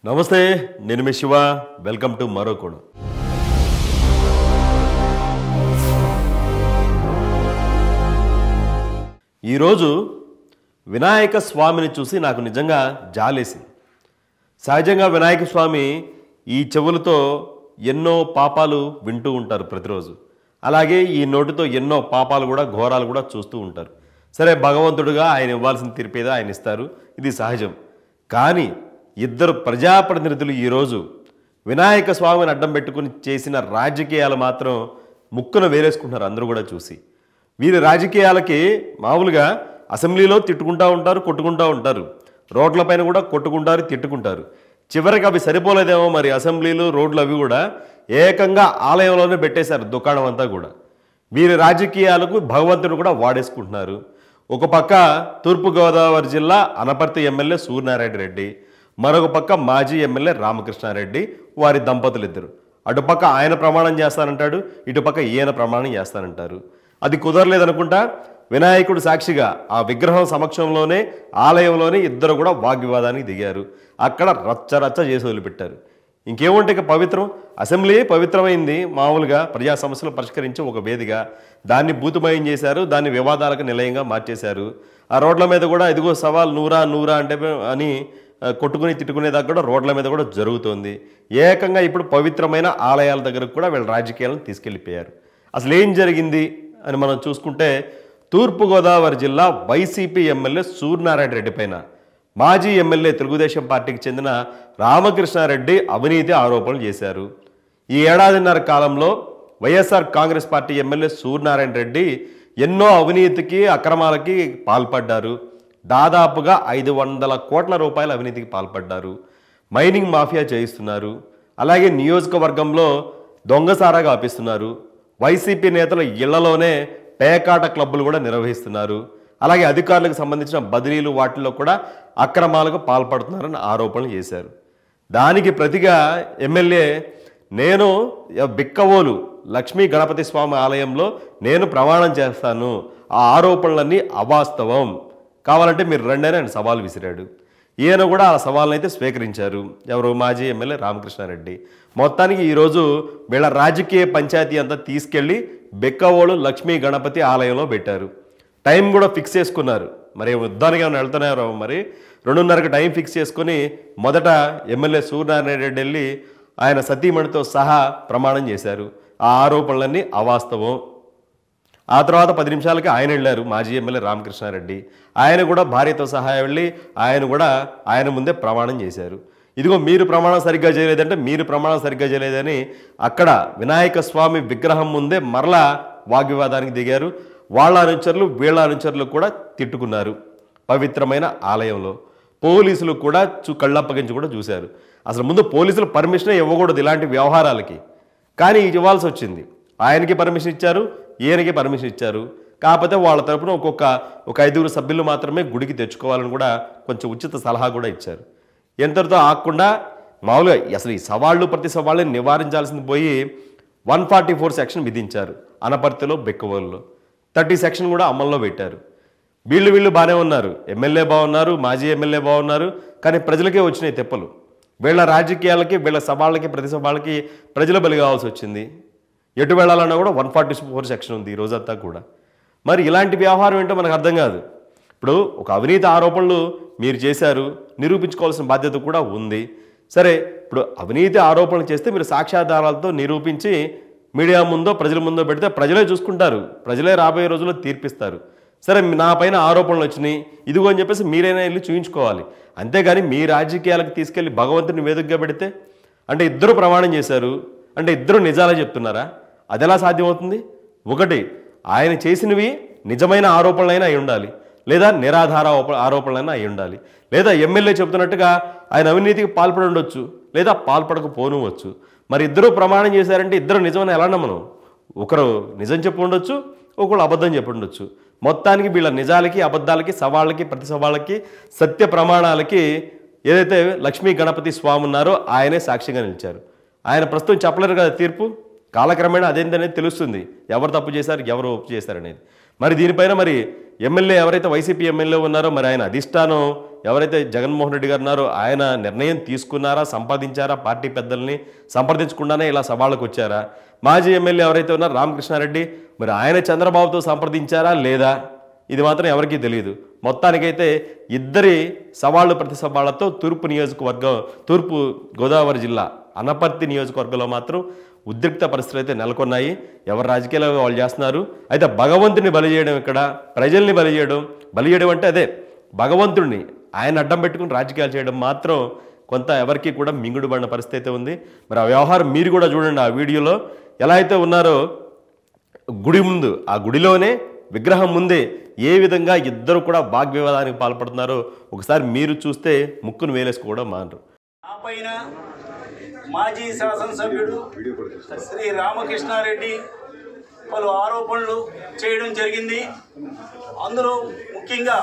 నమస్తే, నేను మీ Shiva. Welcome to మరో కోణం. ఈరోజు వినాయక స్వామిని చూసి నాకు నిజంగా జాలేసింది. సహజంగా వినాయక స్వామి ఈ చెవులతో ఎన్నో పాపాలు వింటూ ఉంటారు ప్రతిరోజు. అలాగే ఈ నోటితో ఎన్నో పాపాలు కూడా ఘోరాలు కూడా చూస్తూ ఉంటారు. సరే, భగవంతుడుగా ఆయన ఇవ్వాల్సిన తీర్పేదో ఆయన ఇస్తారు, ఇది సహజం. కానీ ఇద్దరు ప్రజాప్రతినిధులు ఈరోజు వినాయక స్వామిని అడ్డం పెట్టుకుని చేసిన రాజకీయాలు మాత్రం ముక్కున వేరేసుకుంటున్నారు అందరూ కూడా చూసి. వీరి రాజకీయాలకి మామూలుగా అసెంబ్లీలో తిట్టుకుంటూ ఉంటారు, కొట్టుకుంటూ ఉంటారు, రోడ్లపైన కూడా కొట్టుకుంటారు, తిట్టుకుంటారు. చివరికి అవి సరిపోలేదేమో మరి, అసెంబ్లీలు రోడ్లు అవి కూడా ఏకంగా ఆలయంలోనే పెట్టేశారు దుకాణం అంతా కూడా. వీరి రాజకీయాలకు భగవంతుడు కూడా వాడేసుకుంటున్నారు. ఒక పక్క తూర్పుగోదావరి జిల్లా అనపర్తి ఎమ్మెల్యే సూర్యనారాయణ రెడ్డి, మరొక పక్క మాజీ ఎమ్మెల్యే రామకృష్ణారెడ్డి, వారి దంపతులు ఇద్దరు. అటుపక్క ఆయన ప్రమాణం చేస్తానంటాడు, ఇటుపక్క ఈయన ప్రమాణం చేస్తానంటారు. అది కుదరలేదనుకుంటా వినాయకుడు సాక్షిగా ఆ విగ్రహం సమక్షంలోనే ఆలయంలోనే ఇద్దరు కూడా వాగ్వివాదానికి దిగారు. అక్కడ రచ్చరచ్చ చేసి వదిలిపెట్టారు. ఇంకేముంటే ఇక పవిత్రం, అసెంబ్లీ పవిత్రమైంది. మామూలుగా ప్రజా సమస్యలు పరిష్కరించి ఒక వేదిక, దాన్ని భూతమయం చేశారు, దాన్ని వివాదాలకు నిలయంగా మార్చేశారు. ఆ రోడ్ల మీద కూడా ఇదిగో సవాల్ నూరా నూరా అంటే అని కొట్టుకుని తిట్టుకునేదాకా కూడా రోడ్ల మీద కూడా జరుగుతోంది. ఏకంగా ఇప్పుడు పవిత్రమైన ఆలయాల దగ్గరకు కూడా వీళ్ళ రాజకీయాలను తీసుకెళ్ళిపోయారు. అసలు ఏం జరిగింది అని మనం చూసుకుంటే, తూర్పుగోదావరి జిల్లా వైసీపీ ఎమ్మెల్యే సూర్యనారాయణ రెడ్డి పైన మాజీ ఎమ్మెల్యే తెలుగుదేశం పార్టీకి చెందిన రామకృష్ణారెడ్డి అవినీతి ఆరోపణలు చేశారు. ఈ ఏడాదిన్నర కాలంలో YSR Congress party MLA Suryanarayana Reddy ఎన్నో అవినీతికి అక్రమాలకి పాల్పడ్డారు. దాదాపుగా 500 కోట్ల రూపాయల అవినీతికి పాల్పడ్డారు. మైనింగ్ మాఫియా చేయిస్తున్నారు. అలాగే నియోజకవర్గంలో దొంగసారాగా ఆపిస్తున్నారు. వైసీపీ నేతల ఇళ్లలోనే పేకాట క్లబ్బులు కూడా నిర్వహిస్తున్నారు. అలాగే అధికారులకు సంబంధించిన బదిలీలు వాటిల్లో కూడా అక్రమాలకు పాల్పడుతున్నారని ఆరోపణలు చేశారు. దానికి ప్రతిగా ఎమ్మెల్యే నేను బిక్కవోలు లక్ష్మీ గణపతి స్వామి ఆలయంలో నేను ప్రమాణం చేస్తాను, ఆ ఆరోపణలన్నీ అవాస్తవం, కావాలంటే మీరు రండి అని ఆయన సవాల్ విసిరాడు. ఈయన కూడా ఆ సవాల్ని అయితే స్వీకరించారు. ఎవరు? మాజీ ఎమ్మెల్యే రామకృష్ణారెడ్డి. మొత్తానికి ఈరోజు వీళ్ళ రాజకీయ పంచాయతీ అంతా తీసుకెళ్ళి బెక్కవోలు లక్ష్మీ గణపతి ఆలయంలో పెట్టారు. టైం కూడా ఫిక్స్ చేసుకున్నారు. మరి యుద్ధానికి ఏమైనా వెళ్తున్నారో మరి 2:30కి టైం ఫిక్స్ చేసుకొని మొదట ఎమ్మెల్యే సూర్యనారాయణ రెడ్డి వెళ్ళి ఆయన సతీమణితో సహా ప్రమాణం చేశారు. ఆ ఆరోపణలన్నీ అవాస్తవం. ఆ తర్వాత 10 నిమిషాలకి ఆయన వెళ్ళారు, మాజీ ఎమ్మెల్యే రామకృష్ణారెడ్డి. ఆయన కూడా భార్యతో సహా వెళ్ళి ఆయన ముందే ప్రమాణం చేశారు. ఇదిగో మీరు ప్రమాణం సరిగ్గా చేయలేదంటే మీరు ప్రమాణం సరిగ్గా చేయలేదని అక్కడ వినాయక స్వామి విగ్రహం ముందే మరలా వాగ్వివాదానికి దిగారు. వాళ్ళ అనుచరులు వీళ్ళ అనుచరులు కూడా తిట్టుకున్నారు. పవిత్రమైన ఆలయంలో పోలీసులు కూడా కళ్ళప్పగించి కూడా చూశారు. అసలు ముందు పోలీసులు పర్మిషనే ఇవ్వకూడదు ఇలాంటి వ్యవహారాలకి, కానీ ఇవ్వాల్సి వచ్చింది. ఆయనకి పర్మిషన్ ఇచ్చారు, ఈయనకి పర్మిషన్ ఇచ్చారు. కాకపోతే వాళ్ళ తరపున ఒక 5 సభ్యులు మాత్రమే గుడికి తెచ్చుకోవాలని కూడా కొంచెం ఉచిత సలహా కూడా ఇచ్చారు. ఎంతటితో ఆగకుండా మామూలుగా అసలు ఈ సవాళ్ళు ప్రతి సవాళ్ళని నివారించాల్సింది పోయి 144 సెక్షన్ విధించారు. అనపర్తిలో బెక్కవోలులో 30 సెక్షన్ కూడా అమల్లో పెట్టారు. వీళ్ళు బాగానే ఉన్నారు, ఎమ్మెల్యే బాగున్నారు, మాజీ ఎమ్మెల్యే బాగున్నారు, కానీ ప్రజలకే వచ్చినాయి తెప్పలు. వీళ్ళ రాజకీయాలకి వీళ్ళ సవాళ్ళకి ప్రతి సవాళ్ళకి ప్రజలు బలి కావాల్సి వచ్చింది. ఎటు వెళ్ళాలన్నా కూడా 144 సెక్షన్ ఉంది ఈ రోజంతా కూడా. మరి ఇలాంటి వ్యవహారం ఏంటో మనకు అర్థం కాదు. ఇప్పుడు ఒక అవినీతి ఆరోపణలు మీరు చేశారు, నిరూపించుకోవాల్సిన బాధ్యత కూడా ఉంది. సరే, ఇప్పుడు అవినీతి ఆరోపణలు చేస్తే మీరు సాక్ష్యాధారాలతో నిరూపించి మీడియా ముందో ప్రజల ముందో పెడితే ప్రజలే చూసుకుంటారు, ప్రజలే రాబోయే రోజుల్లో తీర్పిస్తారు. సరే, నా పైన ఆరోపణలు వచ్చినాయి ఇదిగో అని చెప్పేసి మీరైనా వెళ్ళి చూయించుకోవాలి. అంతేగాని మీ రాజకీయాలకు తీసుకెళ్ళి భగవంతుని వేదికగా పెడితే, అంటే ఇద్దరు ప్రమాణం చేశారు అంటే ఇద్దరు నిజాలే చెప్తున్నారా? అది ఎలా సాధ్యమవుతుంది? ఒకటి, ఆయన చేసినవి నిజమైన ఆరోపణలైనా అయి ఉండాలి, లేదా నిరాధార ఆరోపణలైనా అయి ఉండాలి, లేదా ఎమ్మెల్యే చెబుతున్నట్టుగా ఆయన అవినీతికి పాల్పడి ఉండొచ్చు, లేదా పాల్పడకపోనవచ్చు. మరి ఇద్దరు ప్రమాణం చేశారంటే ఇద్దరు నిజమని ఎలా నమ్మను? ఒకరు నిజం చెప్పి ఉండొచ్చు, ఒకరు అబద్ధం చెప్పి ఉండొచ్చు. మొత్తానికి వీళ్ళ నిజాలకి అబద్ధాలకి సవాళ్ళకి ప్రతి సవాళ్ళకి సత్య ప్రమాణాలకి ఏదైతే లక్ష్మీ గణపతి స్వామి ఉన్నారో ఆయనే సాక్షిగా నిలిచారు. ఆయన ప్రస్తుతం చెప్పలేరు కదా తీర్పు, కాలక్రమేణా అదేంటనేది తెలుస్తుంది, ఎవరు తప్పు చేశారు ఎవరు ఒప్పు చేశారనేది. మరి దీనిపైన మరి ఎమ్మెల్యే ఎవరైతే వైసీపీ ఎమ్మెల్యే ఉన్నారో మరి ఆయన అధిష్టానం ఎవరైతే జగన్మోహన్ రెడ్డి గారు ఉన్నారో ఆయన నిర్ణయం తీసుకున్నారా, సంపాదించారా, పార్టీ పెద్దల్ని సంప్రదించకుండానే ఇలా సవాళ్ళకు వచ్చారా? మాజీ ఎమ్మెల్యే ఎవరైతే ఉన్నారో రామకృష్ణారెడ్డి, మరి ఆయన చంద్రబాబుతో సంప్రదించారా లేదా? ఇది మాత్రం ఎవరికీ తెలియదు. మొత్తానికైతే ఇద్దరి సవాళ్ళు ప్రతి సవాళ్లతో తూర్పు గోదావరి జిల్లా అనపర్తి నియోజకవర్గంలో మాత్రం ఉద్రిక్త పరిస్థితులు అయితే నెలకొన్నాయి. ఎవరు రాజకీయాలు వాళ్ళు చేస్తున్నారు. అయితే భగవంతుని బలి చేయడం, ఇక్కడ ప్రజల్ని బలి చేయడం అంటే అదే భగవంతుడిని ఆయన అడ్డం పెట్టుకుని రాజకీయాలు చేయడం మాత్రం కొంత ఎవరికి కూడా మింగుడు పడిన పరిస్థితి అయితే ఉంది. మరి ఆ వ్యవహారం మీరు కూడా చూడండి. ఆ వీడియోలో ఎలా అయితే ఉన్నారో గుడి ముందు, ఆ గుడిలోనే విగ్రహం ముందే ఏ విధంగా ఇద్దరు కూడా వాగ్వివాదానికి పాల్పడుతున్నారో ఒకసారి మీరు చూస్తే ముక్కును వేలేసుకోవడం మానరు. మాజీ శాసనసభ్యుడు శ్రీ రామకృష్ణారెడ్డి పలు ఆరోపణలు చేయడం జరిగింది. అందులో ముఖ్యంగా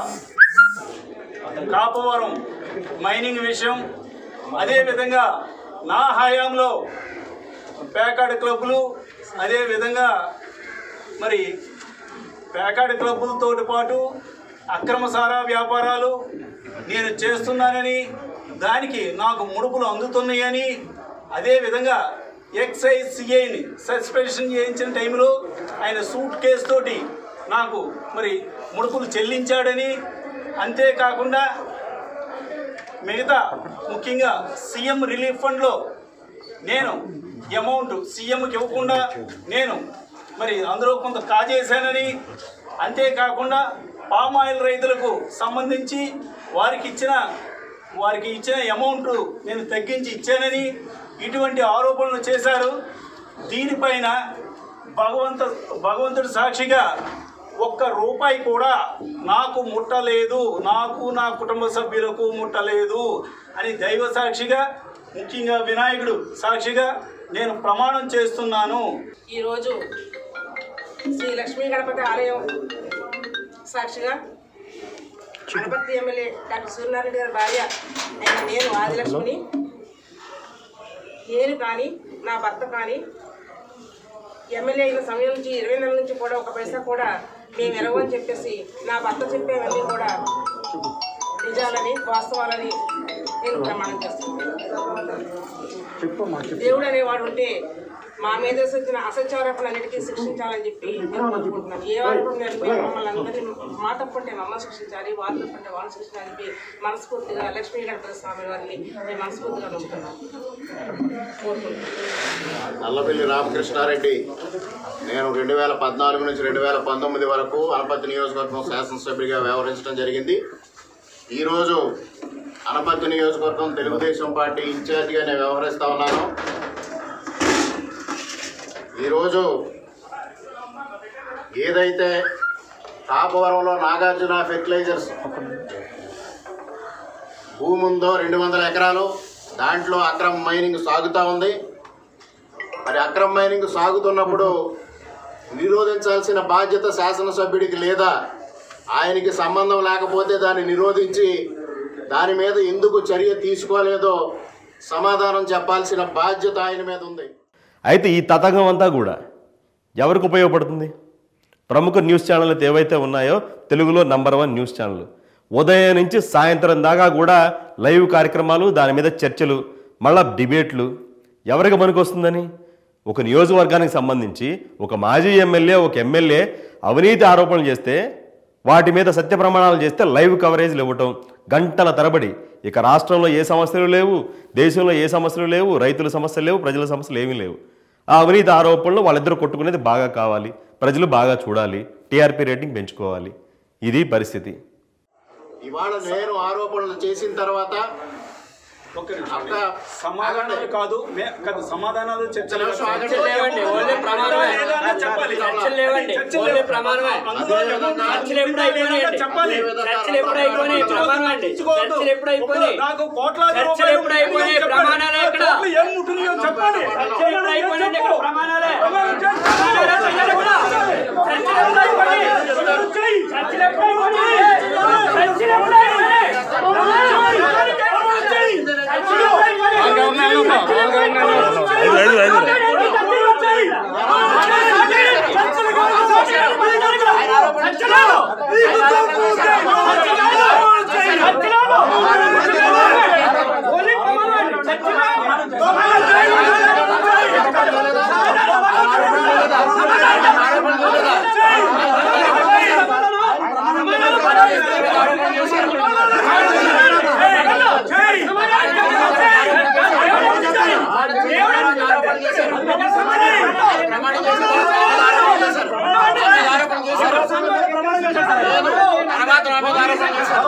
కాపవరం మైనింగ్ విషయం, అదేవిధంగా నా హయాంలో ప్యాకాడ్ క్లబ్బులు, అదేవిధంగా మరి ప్యాకాడ్ క్లబ్బులతో పాటు అక్రమ సారా వ్యాపారాలు నేను చేస్తున్నానని, దానికి నాకు ముడుపులు అందుతున్నాయని, అదేవిధంగా ఎక్సైజ్ సిఐని సస్పెన్షన్ చేయించిన టైంలో ఆయన సూట్ కేసు తోటి నాకు మరి ముడుపులు చెల్లించాడని, అంతేకాకుండా మిగతా ముఖ్యంగా సీఎం రిలీఫ్ ఫండ్లో నేను అమౌంట్ సీఎంకి ఇవ్వకుండా నేను మరి అందులో కొంత కాజేశానని, అంతేకాకుండా పామాయిల్ రైతులకు సంబంధించి వారికి ఇచ్చిన అమౌంట్ నేను తగ్గించి ఇచ్చానని ఇటువంటి ఆరోపణలు చేశారు. దీనిపైన భగవంతుడి సాక్షిగా ఒక్క రూపాయి కూడా నాకు ముట్టలేదు, నాకు నా కుటుంబ సభ్యులకు ముట్టలేదు అని దైవ సాక్షిగా, ముఖ్యంగా వినాయకుడు సాక్షిగా నేను ప్రమాణం చేస్తున్నాను. ఈరోజు శ్రీ లక్ష్మీ గణపతి ఆలయం సాక్షిగా అనపర్తి ఎమ్మెల్యే డాక్టర్ సూర్యనారాయణ గారి భార్య అయిన నేను ఆదిలక్ష్మిని, నేను కానీ నా భర్త కానీ ఎమ్మెల్యే అయిన సమయం నుంచి 20 నెలల నుంచి కూడా ఒక పైసా కూడా మేము ఎరవని చెప్పేసి నా భర్త చెప్పేవన్నీ కూడా నిజాలని, వాస్తవాలని నేను ప్రమాణం చేస్తున్నాను. దేవుడు అనేవాడు ఉంటే మా మీద వచ్చిన అసత్యారోపణలన్నిటికీ శిక్షించాలని చెప్పి నేను కోరుకుంటున్నాను. ఏ ఆరోపణ మమ్మల్ని అందరినీ మా తప్పుంటే మమ్మల్ని శిక్షించాలి, వాళ్ళు తప్పుంటే వాళ్ళు శిక్షించాలని చెప్పి మనస్ఫూర్తిగా లక్ష్మీ గణపతి స్వామి వారిని నేను మనస్ఫూర్తిగా నమ్ముతున్నాను. నల్లబెల్లి రామకృష్ణారెడ్డి, నేను 2014 నుంచి 2019 వరకు అనపర్తి నియోజకవర్గం శాసనసభ్యుడిగా వ్యవహరించడం జరిగింది. ఈరోజు అనపర్తి నియోజకవర్గం తెలుగుదేశం పార్టీ ఇన్ఛార్జిగా నేను వ్యవహరిస్తూ ఉన్నాను. ఈరోజు ఏదైతే కాపవరంలో నాగార్జున ఫెర్టిలైజర్స్ భూమి ఉందో 200 ఎకరాలు, దాంట్లో అక్రమ మైనింగ్ సాగుతూ ఉంది. మరి అక్రమ మైనింగ్ సాగుతున్నప్పుడు నిరోధించాల్సిన బాధ్యత శాసనసభ్యుడికి లేదా? ఆయనకి సంబంధం లేకపోతే దాన్ని నిరోధించి దాని మీద ఎందుకు చర్య తీసుకోలేదో సమాధానం చెప్పాల్సిన బాధ్యత ఆయన మీద ఉంది. అయితే ఈ తతంగం అంతా కూడా ఎవరికి ఉపయోగపడుతుంది? ప్రముఖ న్యూస్ ఛానళ్ళు ఏవైతే ఉన్నాయో తెలుగులో నంబర్ 1 న్యూస్ ఛానల్, ఉదయం నుంచి సాయంత్రం దాకా కూడా లైవ్ కార్యక్రమాలు, దాని మీద చర్చలు, మళ్ళా డిబేట్లు. ఎవరికి పనికొస్తుందని? ఒక నియోజకవర్గానికి సంబంధించి ఒక మాజీ ఎమ్మెల్యే, ఒక ఎమ్మెల్యే అవినీతి ఆరోపణలు చేస్తే వాటి మీద సత్య ప్రమాణాలు చేస్తే లైవ్ కవరేజ్లు ఇవ్వటం గంటల తరబడి. ఇక రాష్ట్రంలో ఏ సమస్యలు లేవు, దేశంలో ఏ సమస్యలు లేవు, రైతుల సమస్యలు లేవు, ప్రజల సమస్యలు ఏమీ లేవు. ఆ అవినీతి ఆరోపణలు వాళ్ళిద్దరూ కొట్టుకునేది బాగా కావాలి, ప్రజలు బాగా చూడాలి, టీఆర్పీ రేటింగ్ పెంచుకోవాలి. ఇది పరిస్థితి. ఇవాళ నేను ఆరోపణలు చేసిన తర్వాత సమాధానాలు కాదు, సమాధానాలు చర్చలు నాకు కోట్లాది తర్వాత నా మీద ఆరోపణలు చేశారు.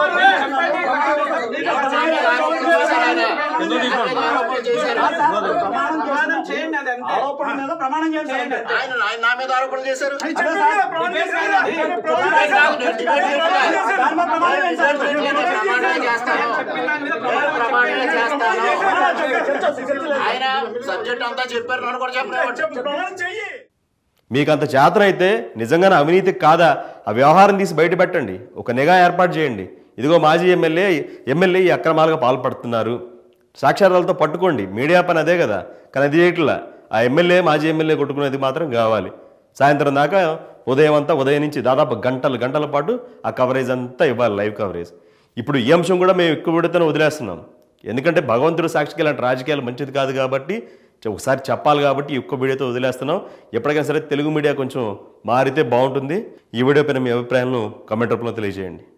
ఆయన నా మీద ఆరోపణలు చేశారు. ఆయన సబ్జెక్ట్ అంతా చెప్పారు, నన్ను కూడా చెప్పలేదు. మీకు అంత చేతన అయితే నిజంగానే అవినీతి కాదా ఆ వ్యవహారం తీసి బయట పెట్టండి, ఒక నిఘా ఏర్పాటు చేయండి. ఇదిగో మాజీ ఎమ్మెల్యే ఈ అక్రమాలుగా పాల్పడుతున్నారు, సాక్ష్యాధారాలతో పట్టుకోండి. మీడియా పని అదే కదా, కానీ అది చేయట్లా. ఆ మాజీ ఎమ్మెల్యే కొట్టుకునేది మాత్రం కావాలి. సాయంత్రం దాకా ఉదయం నుంచి దాదాపు గంటల పాటు ఆ కవరేజ్ అంతా ఇవ్వాలి, లైవ్ కవరేజ్. ఇప్పుడు ఈ అంశం కూడా మేము ఎక్కువ విడతనే వదిలేస్తున్నాం, ఎందుకంటే భగవంతుడు సాక్షికి ఇలాంటి రాజకీయాలు మంచిది కాదు కాబట్టి, ఒకసారి చెప్పాలి కాబట్టి ఎక్కువ వీడియోతో వదిలేస్తున్నాం. ఎప్పటికైనా సరే తెలుగు మీడియా కొంచెం మారితే బాగుంటుంది. ఈ వీడియో పైన మీ అభిప్రాయాలను కామెంట్ రూపంలో తెలియజేయండి.